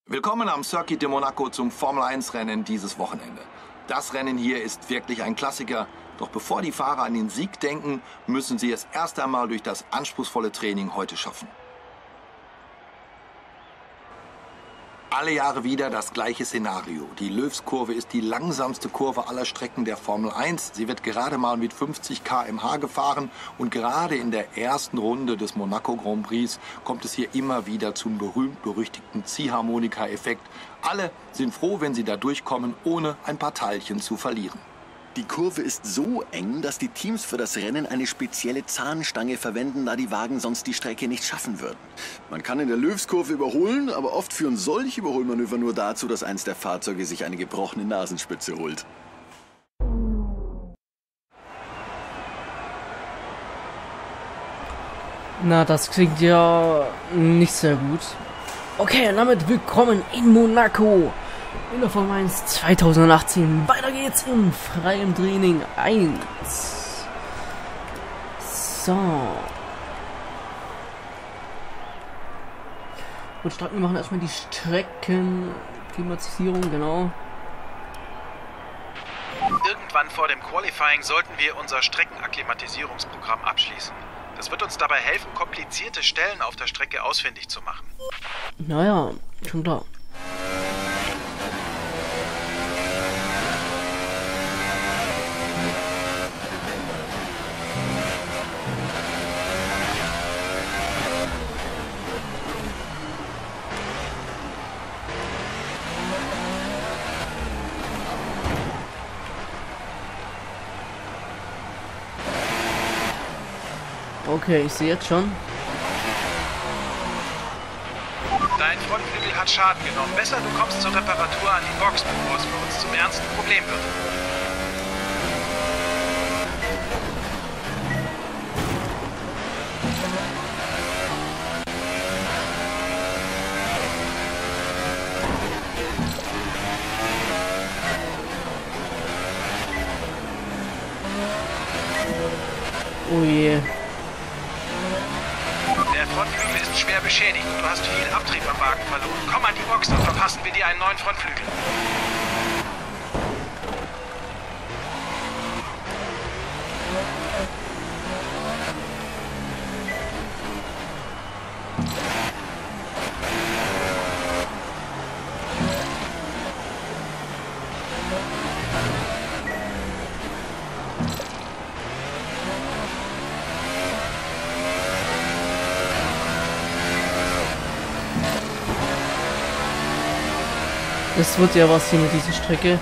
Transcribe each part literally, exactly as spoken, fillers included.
Willkommen am Circuit de Monaco zum Formel eins Rennen dieses Wochenende. Das Rennen hier ist wirklich ein Klassiker, doch bevor die Fahrer an den Sieg denken, müssen sie es erst einmal durch das anspruchsvolle Training heute schaffen. Alle Jahre wieder das gleiche Szenario. Die Loewskurve ist die langsamste Kurve aller Strecken der Formel eins. Sie wird gerade mal mit fünfzig Kilometer pro Stunde gefahren und gerade in der ersten Runde des Monaco Grand Prix kommt es hier immer wieder zum berühmt-berüchtigten Ziehharmonika-Effekt. Alle sind froh, wenn sie da durchkommen, ohne ein paar Teilchen zu verlieren. Die Kurve ist so eng, dass die Teams für das Rennen eine spezielle Zahnstange verwenden, da die Wagen sonst die Strecke nicht schaffen würden. Man kann in der Loewskurve überholen, aber oft führen solche Überholmanöver nur dazu, dass eins der Fahrzeuge sich eine gebrochene Nasenspitze holt. Na, das klingt ja nicht sehr gut. Okay, damit willkommen in Monaco. In der Formel eins zweitausendachtzehn. Weiter geht's im freien Training eins. So. Gut, starten wir machen erstmal die Streckenklimatisierung, genau. Irgendwann vor dem Qualifying sollten wir unser Streckenakklimatisierungsprogramm abschließen. Das wird uns dabei helfen, komplizierte Stellen auf der Strecke ausfindig zu machen. Naja, schon klar. Okay, ich sehe jetzt schon. Dein Frontflügel hat Schaden genommen. Besser, du kommst zur Reparatur an die Box, bevor es für uns zum ernsten Problem wird. Oh je. Der Frontflügel ist schwer beschädigt und du hast viel Abtrieb am Wagen verloren. Komm an die Box, dann verpassen wir dir einen neuen Frontflügel. Das wird ja was hier mit dieser Strecke.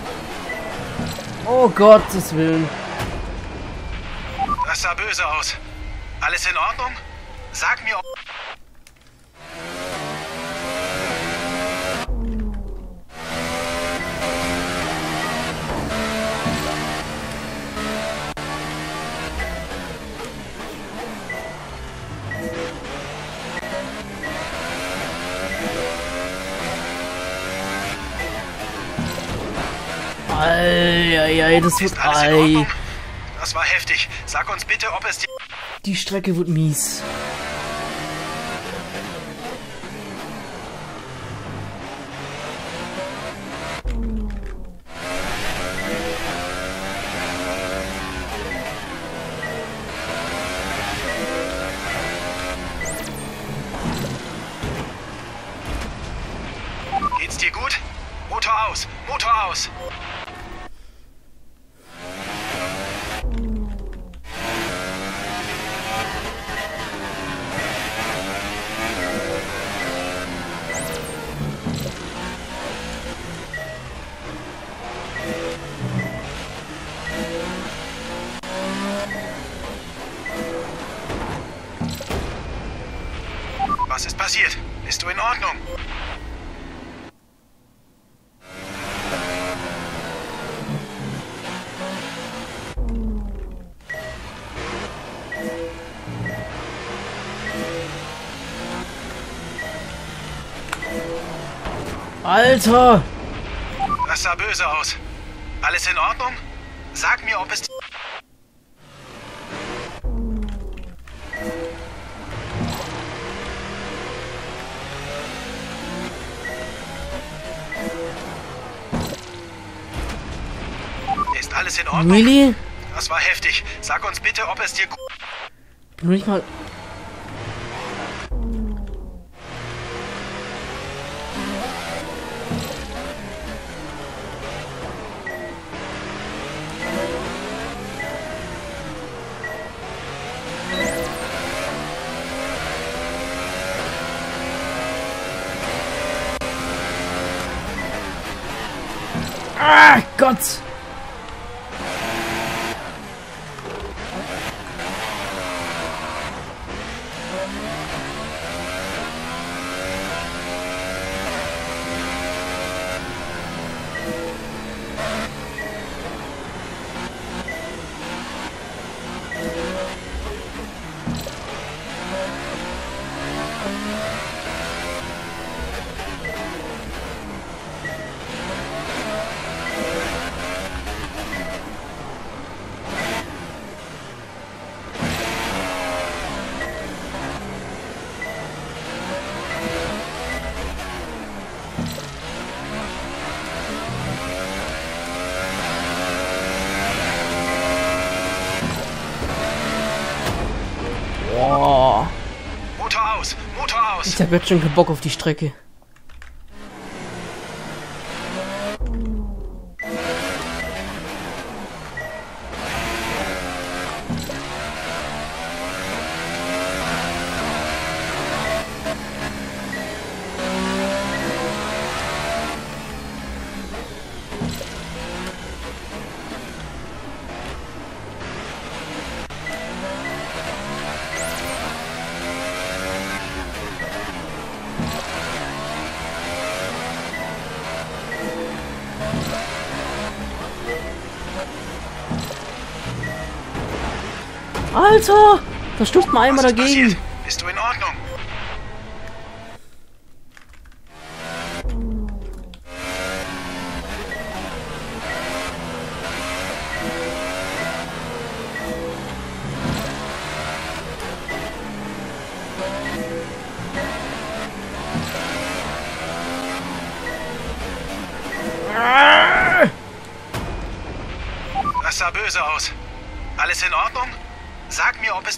Oh Gottes Willen. Das sah böse aus. Alles in Ordnung? Sag mir, ob... Eieiei, das wird... Ist alles in Ei. Ordnung? Das war heftig. Sag uns bitte, ob es dir... Die Strecke wird mies. Geht's dir gut? Motor aus! Motor aus! Was ist passiert? Bist du in Ordnung? Alter! Das sah böse aus. Alles in Ordnung? Sag mir, ob es... Alles in Ordnung? Really? Das war heftig. Sag uns bitte, ob es dir gut... Bin noch nicht mal... Ah, Gott! Boah. Motor aus! Motor aus! Ich hab jetzt schon keinen Bock auf die Strecke. Alter! Da stürzt mal einmal Was ist dagegen. passiert? Bist du in Ordnung? Das sah böse aus. Alles in Ordnung? Sag mir, ob es...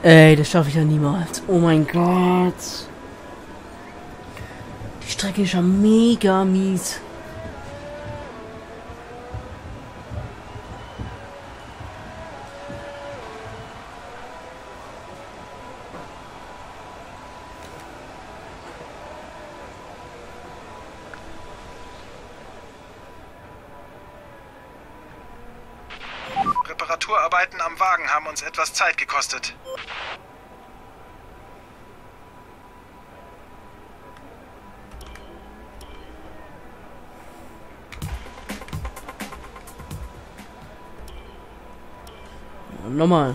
Ey, das schaffe ich ja niemals. Oh mein Gott. Die Strecke ist ja mega mies. Reparaturarbeiten am Wagen haben uns etwas Zeit gekostet. Nochmal.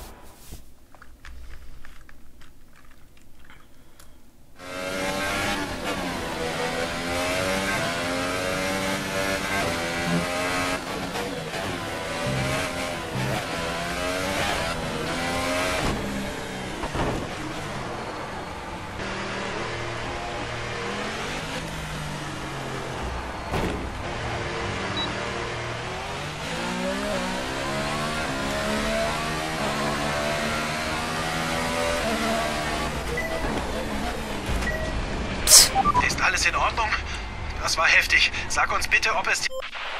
Ist alles in Ordnung? Das war heftig. Sag uns bitte, ob es...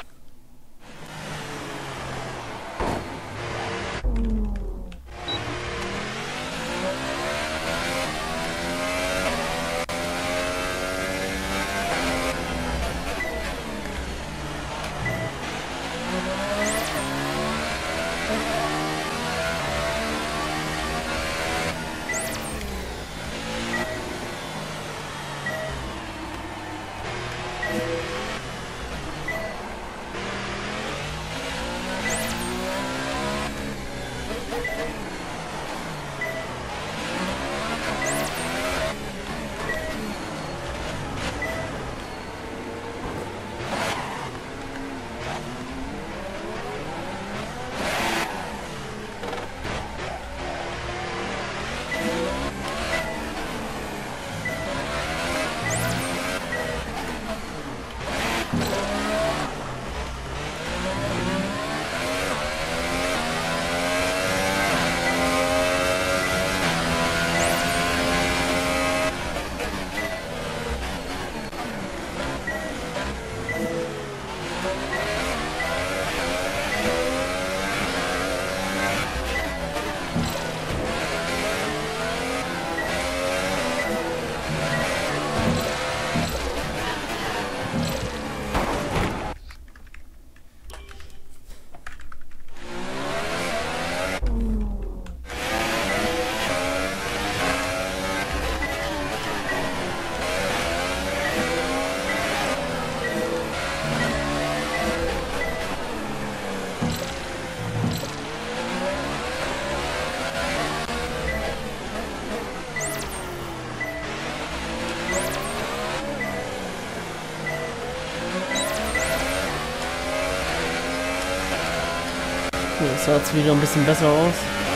Jetzt sah es wieder ein bisschen besser aus.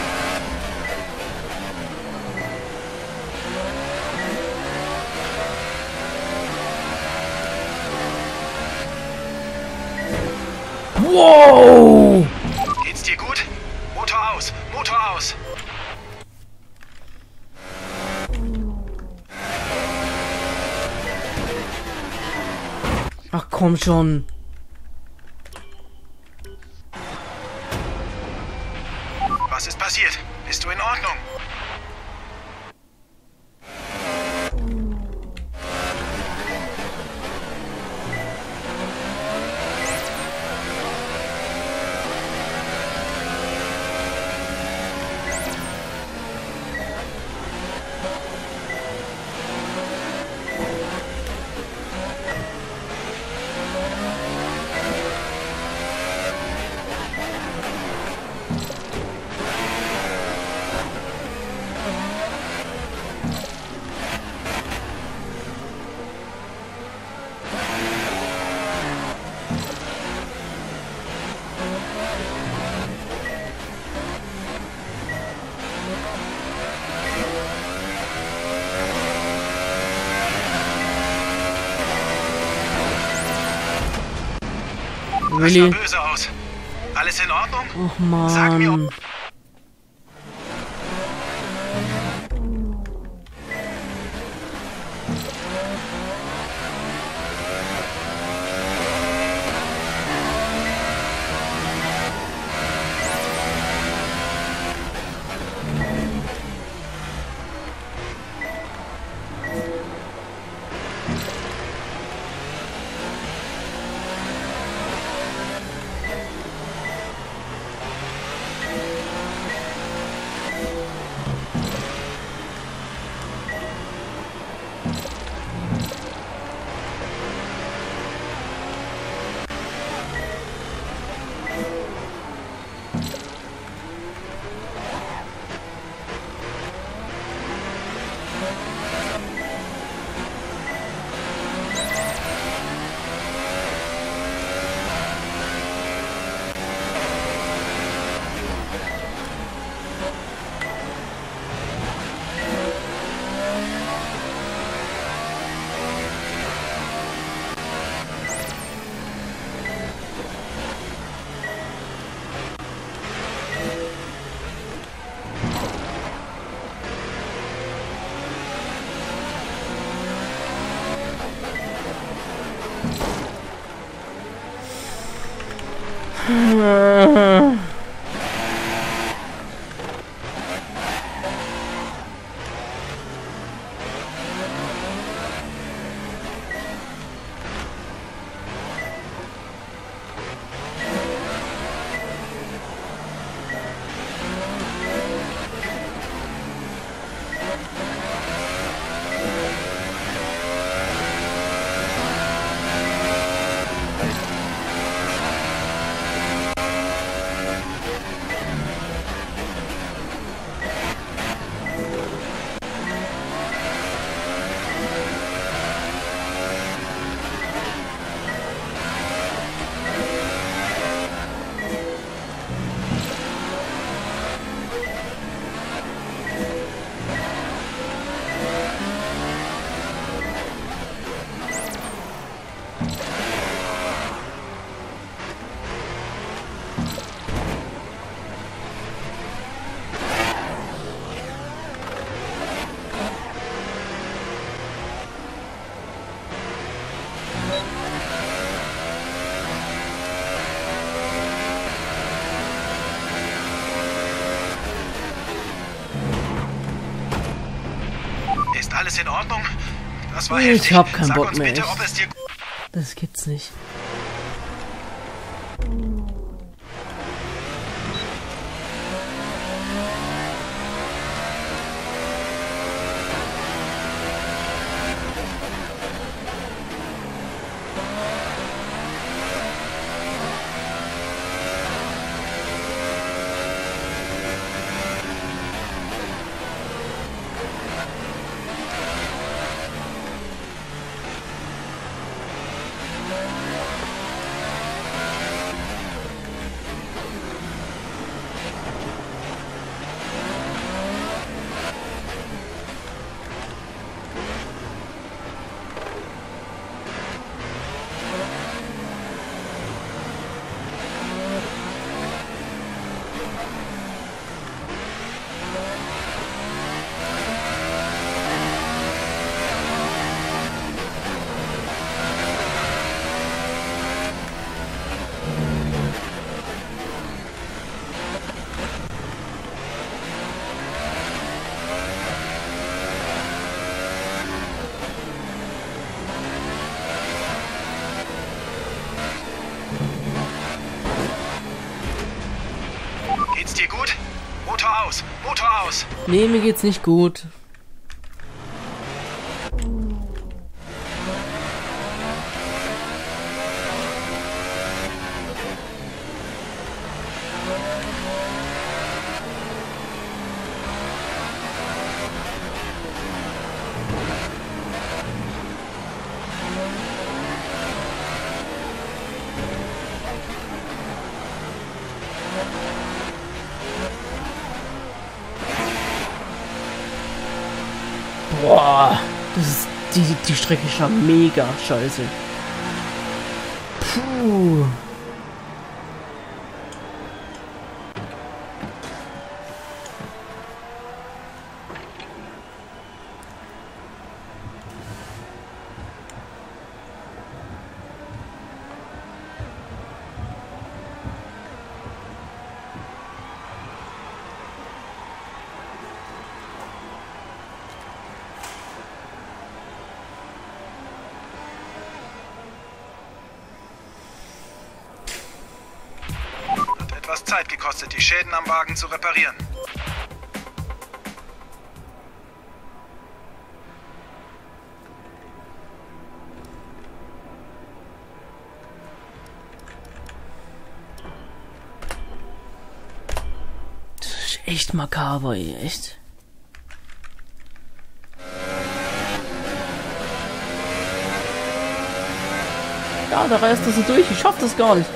Wow! Geht's dir gut? Motor aus! Motor aus! Ach komm schon. Was ist passiert? Bist du in Ordnung? Really? Das sah böse aus. Alles in Ordnung? Och Sag mir, man. ob... Alles in Ordnung? Das war ich heftig. hab keinen Sag Bock uns mehr. bitte, ob es dir... Das gibt's nicht. Geht's dir gut? Motor aus! Motor aus! Nee, mir geht's nicht gut. Boah, das ist die, die Strecke ist schon mega scheiße. Puh. Zeit gekostet, die Schäden am Wagen zu reparieren. Das ist echt makaber, ey, echt. Ja, da reißt das so durch. Ich schaff das gar nicht.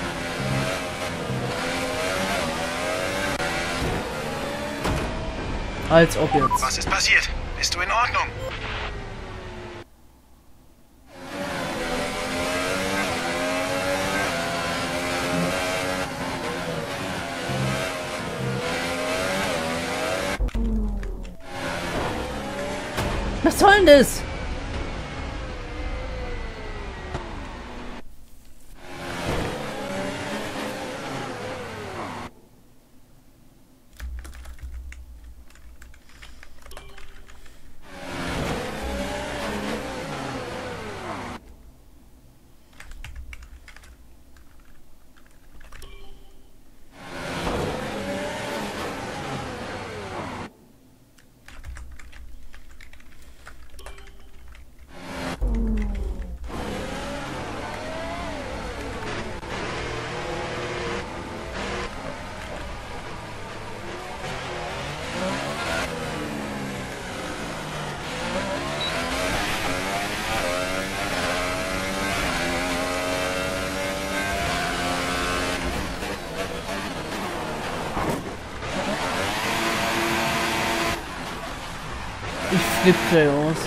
Als ob jetzt. Was ist passiert? Bist du in Ordnung? Was soll denn das? Ich flippe gleich aus.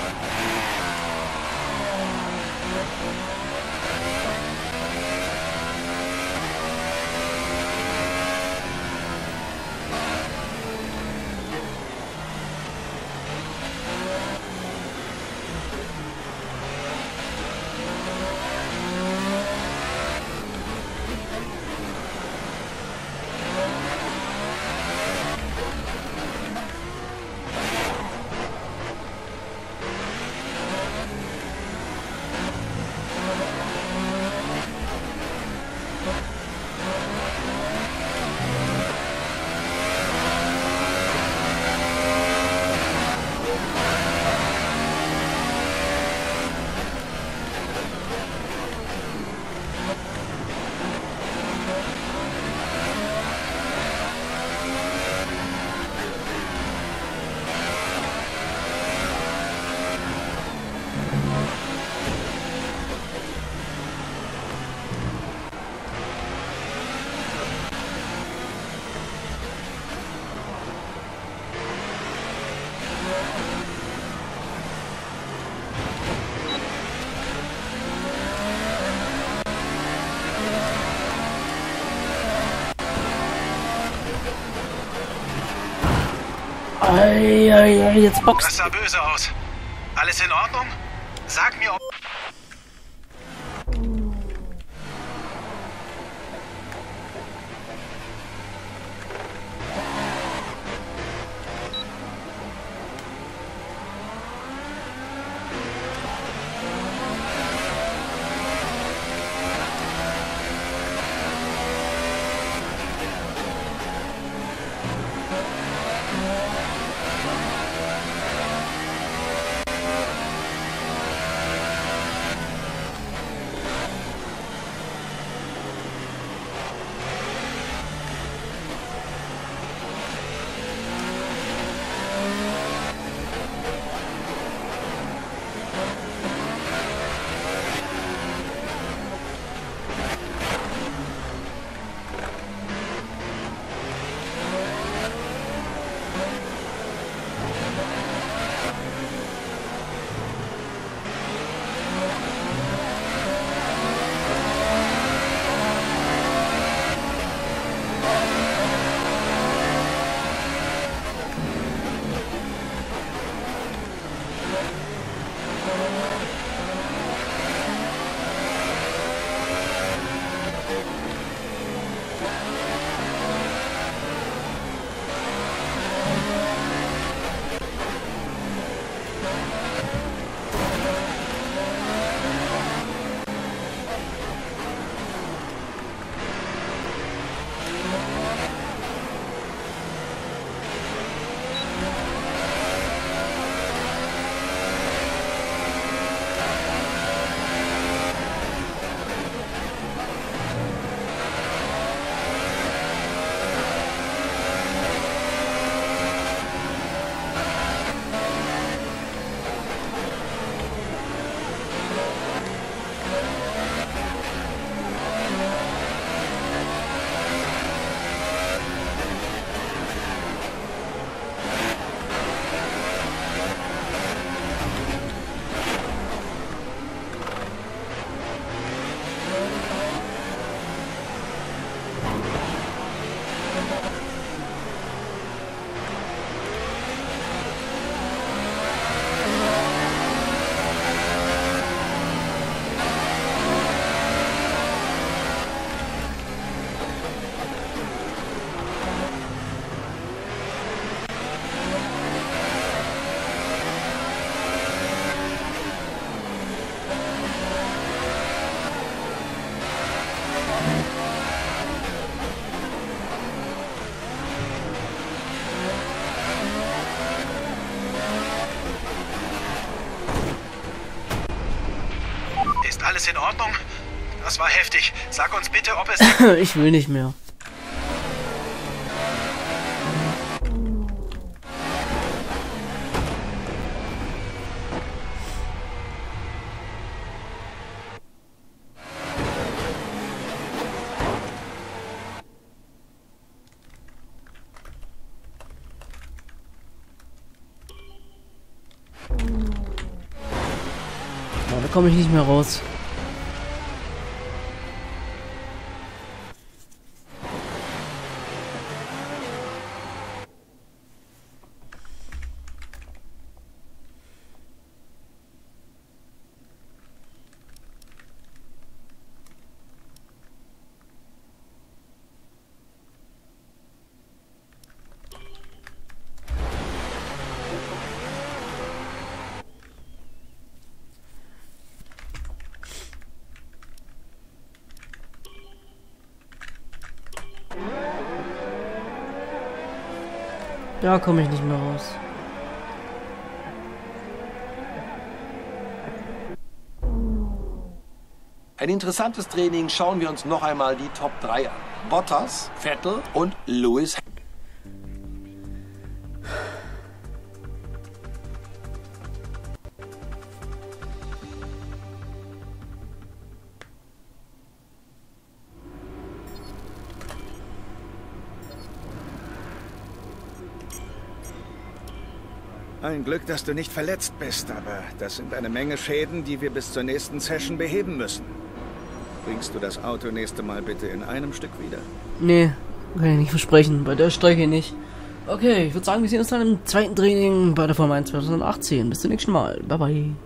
Ei, ei, ei, jetzt boxt. Das sah böse aus. Alles in Ordnung? Sag mir, ob... alles in Ordnung? Das war heftig. Sag uns bitte, ob es... Ich will nicht mehr. Oh, da komme ich nicht mehr raus. Da komme ich nicht mehr raus. Ein interessantes Training. Schauen wir uns noch einmal die Top drei an. Bottas, Vettel und Lewis. Ein Glück, dass du nicht verletzt bist, aber das sind eine Menge Schäden, die wir bis zur nächsten Session beheben müssen. Bringst du das Auto nächste Mal bitte in einem Stück wieder? Nee, kann ich nicht versprechen. Bei der Strecke nicht. Okay, ich würde sagen, wir sehen uns dann im zweiten Training bei der Formel eins zwanzig achtzehn. Bis zum nächsten Mal. Bye bye.